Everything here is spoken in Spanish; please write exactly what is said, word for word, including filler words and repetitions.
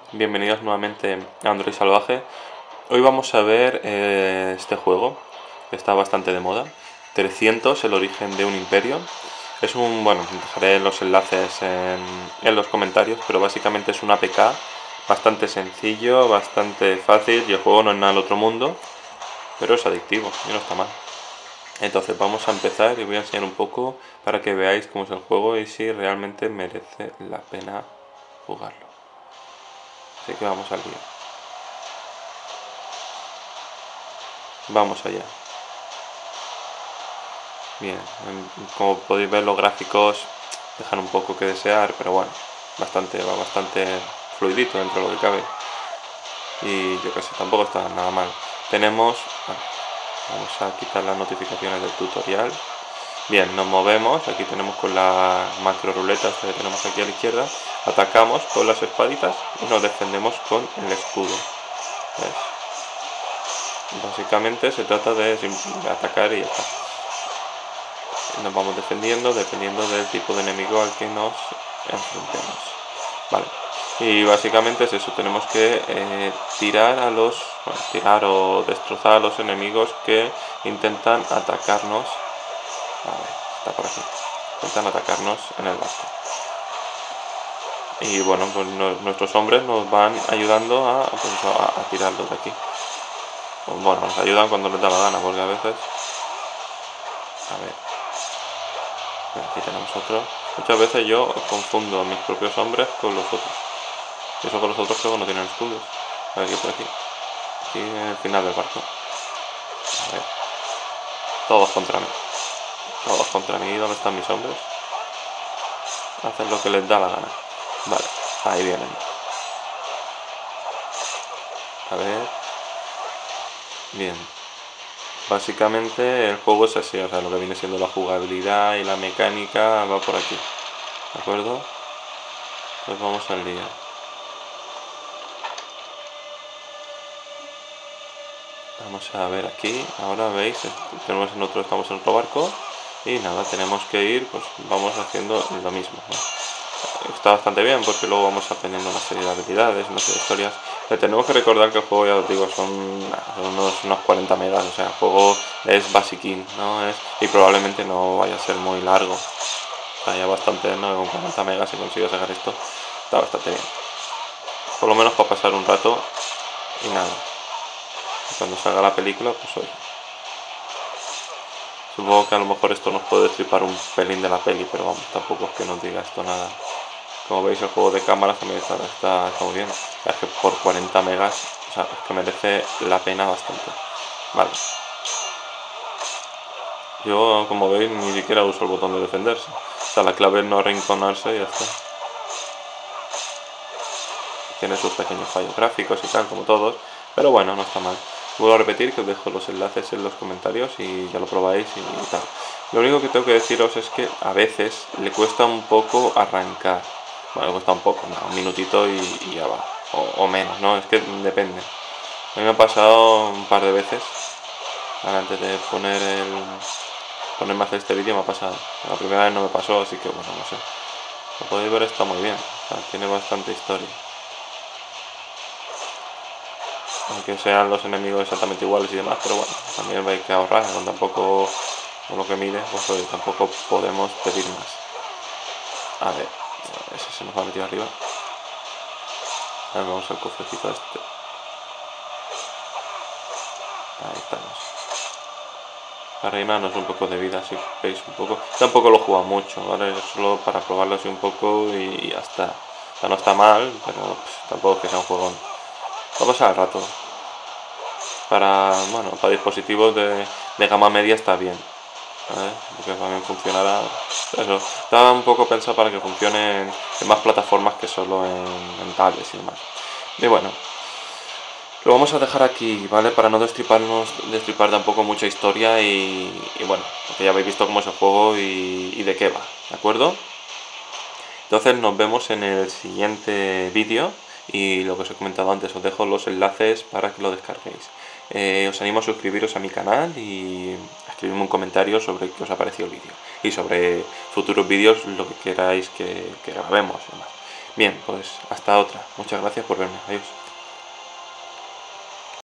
Bienvenidos nuevamente a Android Salvaje. Hoy vamos a ver eh, este juego que está bastante de moda, trescientos, el origen de un imperio. Es un, bueno, dejaré los enlaces en, en los comentarios, pero básicamente es un A P K bastante sencillo, bastante fácil, y el juego no es nada del otro mundo, pero es adictivo y no está mal. Entonces vamos a empezar y voy a enseñar un poco para que veáis cómo es el juego y si realmente merece la pena jugarlo. Así que vamos al lío. Vamos allá. Bien, como podéis ver los gráficos dejan un poco que desear, pero bueno, bastante, va bastante fluidito dentro de lo que cabe. Y yo que sé, tampoco está nada mal. Tenemos, bueno, vamos a quitar las notificaciones del tutorial. Bien, nos movemos, aquí tenemos con la macro ruleta que tenemos aquí a la izquierda, atacamos con las espaditas y nos defendemos con el escudo. ¿Ves? Básicamente se trata de, de atacar y ya está. Nos vamos defendiendo dependiendo del tipo de enemigo al que nos enfrentemos. Vale. Y básicamente es eso, tenemos que eh, tirar a los, bueno, tirar o destrozar a los enemigos que intentan atacarnos. A ver, está por aquí. Intentan atacarnos en el barco. Y bueno, pues no, nuestros hombres nos van ayudando a, pues, a, a tirarlos de aquí. Bueno, nos ayudan cuando les da la gana, porque a veces... A ver... Aquí tenemos otro. Muchas veces yo confundo a mis propios hombres con los otros. Y eso con los otros juegos no tienen escudos. A ver, aquí por aquí. Aquí en el final del barco. A ver. Todos contra mí. Todos contra mí. ¿Dónde están mis hombres? Hacen lo que les da la gana. Vale, ahí vienen. A ver. Bien. Básicamente el juego es así, o sea, lo que viene siendo la jugabilidad y la mecánica va por aquí, ¿de acuerdo? Pues vamos al día. Vamos a ver aquí, ahora veis, tenemos en otro, estamos en otro barco y nada, tenemos que ir, pues vamos haciendo lo mismo, ¿no? Está bastante bien porque luego vamos aprendiendo una serie de habilidades, una serie de historias. Pero tenemos que recordar que el juego, ya os digo, son, son unos, unos cuarenta megas, o sea, el juego es basiquín, ¿no? Es, y probablemente no vaya a ser muy largo. Está ya bastante, ¿no? Con cuarenta megas si consigo sacar esto, está bastante bien. Por lo menos para pasar un rato y nada. Y cuando salga la película, pues oye. Supongo que a lo mejor esto nos puede destripar un pelín de la peli, pero vamos, tampoco es que nos diga esto nada. Como veis, el juego de cámaras también está, está, está muy bien. Es que por cuarenta megas, o sea, es que merece la pena bastante. Vale. Yo, como veis, ni siquiera uso el botón de defenderse. O sea, la clave es no arrinconarse y ya está. Tiene sus pequeños fallos gráficos y tal, como todos. Pero bueno, no está mal. Vuelvo a repetir que os dejo los enlaces en los comentarios y ya lo probáis y, y tal. Lo único que tengo que deciros es que a veces le cuesta un poco arrancar. Bueno, cuesta un poco, ¿no? Un minutito y, y ya va, o, o menos, ¿no? Es que depende. A mí me ha pasado un par de veces, antes de poner el, ponerme a hacer este vídeo me ha pasado. La primera vez no me pasó, así que bueno, no sé. Como podéis ver está muy bien, o sea, tiene bastante historia. Aunque sean los enemigos exactamente iguales y demás, pero bueno, también hay que ahorrar, con tampoco, con lo que mide, pues oye, tampoco podemos pedir más. A ver. Ese se nos va a meter arriba. A ver, vamos al cofrecito este. Ahí estamos. Para reimarnos un poco de vida, si veis un poco. Tampoco lo he jugado mucho, ¿vale? Solo para probarlo así un poco y, y ya está. O sea, no está mal, pero pff, tampoco es que sea un juego. Vamos al rato. Para, bueno, para dispositivos de, de gama media está bien. ¿Vale? Porque también funcionará. Eso, está un poco pensado para que funcione en, en más plataformas que solo en, en tablets y demás. Y bueno, lo vamos a dejar aquí, ¿vale? Para no destriparnos, destripar tampoco mucha historia y, y bueno, porque ya habéis visto cómo es el juego y, y de qué va, ¿de acuerdo? Entonces nos vemos en el siguiente vídeo y lo que os he comentado antes, os dejo los enlaces para que lo descarguéis. Eh, os animo a suscribiros a mi canal y a escribirme un comentario sobre qué os ha parecido el vídeo y sobre futuros vídeos, lo que queráis que, que grabemos. Bien, pues hasta otra. Muchas gracias por verme. Adiós.